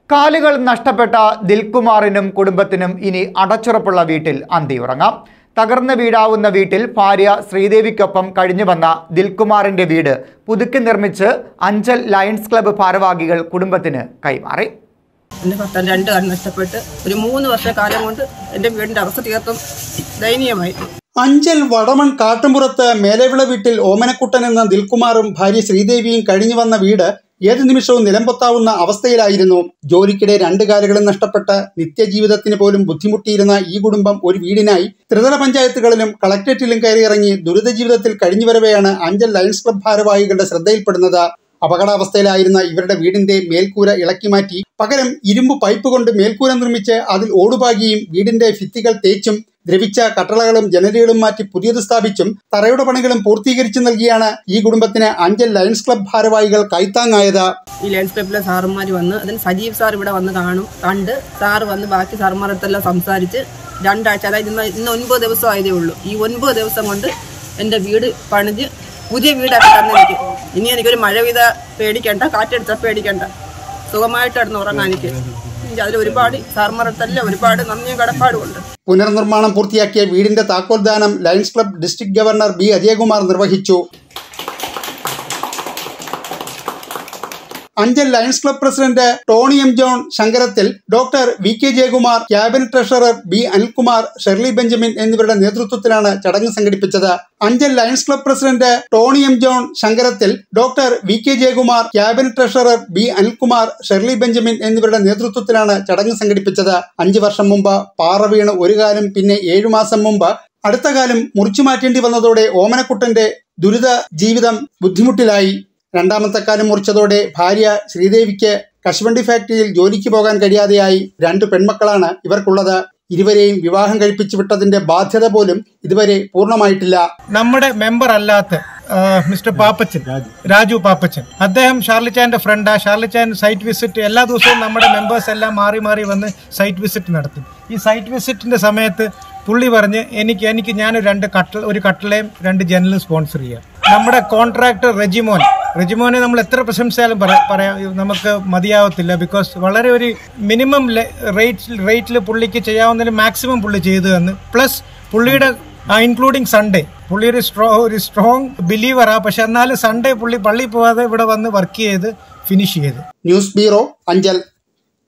കാലുകൾ നഷ്ടപ്പെട്ട ദിൽകുമാറിനും കുടുംബത്തിനും ഇനി അടച്ചുറപ്പുള്ള വീട്ടിൽ അന്തിയുറങ്ങാം. തകർന്ന് വീഴാവുന്ന വീട്ടിൽ ഭാര്യ ശ്രീദേവിക്കൊപ്പം കഴിഞ്ഞുവന്ന ദിൽകുമാറിന്റെ വീട് പുതുക്കി നിർമ്മിച്ച് അഞ്ചൽ ലയൺസ് ക്ലബ്ബ് ഭാരവാഹികൾ കുടുംബത്തിന് കൈമാറി. എൻ്റെ ഭർത്താൻ 2 കാലം നഷ്ടപ്പെട്ട് ഒരു 3 വർഷക്കാലം കൊണ്ട് എൻ്റെ വീടിൻ്റെ അവസ്ഥ തീർത്തും ദയനീയമായി. അഞ്ചൽ വടമൺ കാട്ടുംപുറത്ത് മേലെവിള വീട്ടിൽ ഓമനക്കുട്ടൻ എന്ന ദിൽകുമാറും ഭാര്യ ശ്രീദേവിയും കഴിഞ്ഞു വന്ന വീട് ഏതു നിമിഷവും നിലംപൊത്താവുന്ന അവസ്ഥയിലായിരുന്നു. ജോലിക്കിടെ 2 കാലുകളും നഷ്ടപ്പെട്ട് നിത്യജീവിതത്തിന് പോലും ബുദ്ധിമുട്ടിയിരുന്ന ഈ കുടുംബം ഒരു വീടിനായി ത്രിതല പഞ്ചായത്തുകളിലും കളക്ടറേറ്റിലും കയറിയിറങ്ങി ദുരിത ജീവിതത്തിൽ കഴിഞ്ഞുവരവെയാണ് അഞ്ചൽ ലയൺസ് ക്ലബ്ബ് ഭാരവാഹികളുടെ ശ്രദ്ധയിൽപ്പെടുന്നത്. അപകടാവസ്ഥയിലായിരുന്ന ഇവരുടെ വീടിന്റെ മേൽക്കൂര ഇളക്കി മാറ്റി പകരം ഇരുമ്പ് പൈപ്പ് കൊണ്ട് മേൽക്കൂര നിർമ്മിച്ച് അതിൽ ഓടുപാകിയും വീടിന്റെ ഭിത്തികൾ തേച്ചും ദ്രവിച്ച കട്ടളകളും ജനലുകളും മാറ്റി പുതിയത് സ്ഥാപിച്ചും തറയുടെ പണികളും പൂർത്തീകരിച്ചു നൽകിയാണ് ഈ കുടുംബത്തിന് അഞ്ചൽ ലയൺസ് ക്ലബ്ബ് ഭാരവാഹികൾ കൈത്താങ്ങായത്. ഈ ലയൺസ് ക്ലബ്ബിലെ സാറുമാർ വന്ന് അതിന് സജീവ് സാർ ഇവിടെ വന്ന് കണ്ട് സാറ് വന്ന് ബാക്കി സാറുമാരടുത്തെല്ലാം സംസാരിച്ച് 2 ആഴ്ച, അതായത് ഇന്ന് 9 ദിവസം ആയതേ ഉള്ളൂ. ഈ 9 ദിവസം കൊണ്ട് എൻ്റെ വീട് പണിഞ്ഞ് പുതിയ വീടാക്കി തന്നെനിക്ക്. ഇനി എനിക്കൊരു മഴ പെയ്ത പേടിക്കണ്ട, കാറ്റെടുത്താൽ പേടിക്കണ്ട, സുഖമായിട്ട് കിടന്ന് ഉറങ്ങാൻ എനിക്ക്. അതിൽ ഒരുപാട് സാർമാരത്തെല്ലാം ഒരുപാട് നന്ദിയും കടപ്പാടുമുണ്ട്. പുനർനിർമ്മാണം പൂർത്തിയാക്കിയ വീടിന്റെ താക്കോൽദാനം lions club district governor B Ajayakumar നിർവഹിച്ചു. Anchal lions club president Tony M John Sankarathil, doctor V K Jayakumar, cabinet treasurer B Anilkumar, Shirley Benjamin എന്നിവരുടെ നേതൃത്വത്തിലാണ് ചടങ്ങ് സംഘടിപ്പിച്ചത്. Anchal lions club president Tony M John Sankarathil, doctor V K Jayakumar, cabinet treasurer B Anilkumar, Shirley Benjamin എന്നിവരുടെ നേതൃത്വത്തിലാണ് ചടങ്ങ് സംഘടിപ്പിച്ചത്. 5 വർഷം മുമ്പ് പാറ വീണ് ഒരു കാലം, പിന്നെ 7 മാസം മുമ്പ് അടുത്ത കാലം മുറിച്ചു മാറ്റേണ്ടി വന്നതോടെ ഓമനക്കുട്ടന്റെ ദുരിത ജീവിതം ബുദ്ധിമുട്ടിലായി. 2ാമത്തെ കാലം മുറിച്ചതോടെ ഭാര്യ ശ്രീദേവിക്ക് കശുവണ്ടി ഫാക്ടറിയിൽ ജോലിക്ക് പോകാൻ കഴിയാതെയായി. 2 പെൺമക്കളാണ് ഇവർക്കുള്ളത്. ഇരുവരെയും വിവാഹം കഴിപ്പിച്ചു വിട്ടതിന്റെ ബാധ്യത പോലും ഇതുവരെ പൂർണ്ണമായിട്ടില്ല. നമ്മുടെ മെമ്പർ അല്ലാത്ത മിസ്റ്റർ പാപ്പച്ചൻ, രാജു പാപ്പച്ചൻ, അദ്ദേഹം ഷാർലിച്ചാന്റെ ഫ്രണ്ടാ. ഷാർലിച്ചാൻ സൈറ്റ് വിസിറ്റ് എല്ലാ ദിവസവും നമ്മുടെ മെമ്പേഴ്സ് എല്ലാം മാറി മാറി വന്ന് സൈറ്റ് വിസിറ്റ് നടത്തും. ഈ സൈറ്റ് വിസിറ്റിന്റെ സമയത്ത് പുള്ളി പറഞ്ഞ് എനിക്ക് ഞാൻ ഒരു കട്ടിലയും 2 ജനലും സ്പോൺസർ ചെയ്യാം. നമ്മുടെ കോൺട്രാക്ടർ റെജിമോനെ നമ്മൾ എത്ര പ്രശംസിച്ചാലും പറയാം നമുക്ക് മതിയാവത്തില്ല. ബിക്കോസ് വളരെ ഒരു മിനിമം റേറ്റിൽ പുള്ളിക്ക് ചെയ്യാവുന്നതിൽ മാക്സിമം പുള്ളി ചെയ്തു തന്നു. പ്ലസ് പുള്ളിയുടെ ഇൻക്ലൂഡിങ് സൺഡേ പുള്ളി ഒരു സ്ട്രോങ് ബിലീവറാ. പക്ഷെ എന്നാലും സൺഡേ പുള്ളി പള്ളിയിൽ പോവാതെ ഇവിടെ വന്ന് വർക്ക് ചെയ്ത് ഫിനിഷ് ചെയ്ത്. News bureau, Anchal.